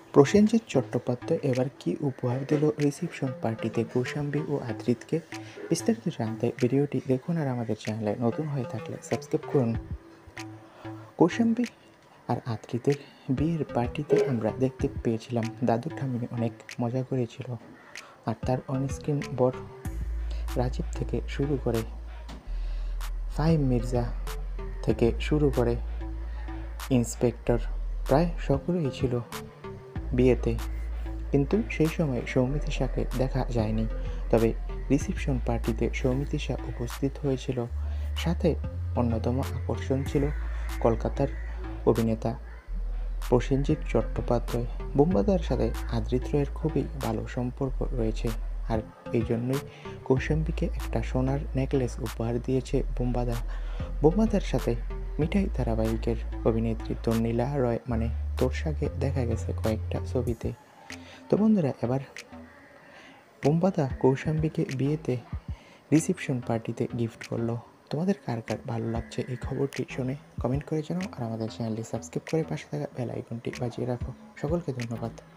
প্রসেনজিৎ চট্টোপাধ্যায় এবার কি উপহার দিল রিসেপশন পার্টিতে কৌশাম্বী ও আদ্রিতকে? বিস্তারিত জানতে ভিডিওটি দেখুন, আর আমাদের চ্যানেলে নতুন হয়ে থাকলে সাবস্ক্রাইব করুন। কৌশাম্বী আর আদ্রিতের বিয়ের পার্টিতে আমরা দেখতে পেয়েছিলাম দাদু ঠাম্মি অনেক মজা করেছিল, আর তার অনস্ক্রিন বর রাজীব থেকে শুরু করে ফাহিম মির্জা থেকে শুরু করে ইন্সপেক্টর প্রায় সকলেই ছিল বিয়েতে। কিন্তু সেই সময় সৌমিত্রিষাকে দেখা যায়নি, তবে রিসেপশন পার্টিতে সৌমিত্রিষা উপস্থিত হয়েছিল। সাথে অন্যতম আকর্ষণ ছিল কলকাতার অভিনেতা প্রসেনজিৎ চট্টোপাধ্যায়। বুম্বাদার সাথে আদ্রিত রয়ের খুবই ভালো সম্পর্ক রয়েছে, আর এই জন্যই কৌশাম্বীকে একটা সোনার নেকলেস উপহার দিয়েছে বুম্বাদা। বুম্বাদার সাথে মিঠাই ধারাবাহিকের অভিনেত্রী তন্নিলা রয় মানে তোরসাকে দেখা গেছে কয়েকটা ছবিতে। তো বন্ধুরা, এবার বুম্বাদা কৌশাম্বীকে বিয়েতে রিসেপশন পার্টিতে গিফট করলো। তোমাদের কার কার ভালো লাগছে এই খবরটি শুনে কমেন্ট করে জানাও, আর আমাদের চ্যানেলটি সাবস্ক্রাইব করে পাশে থাকা বেল আইকনটি বাজিয়ে রাখো। সকলকে ধন্যবাদ।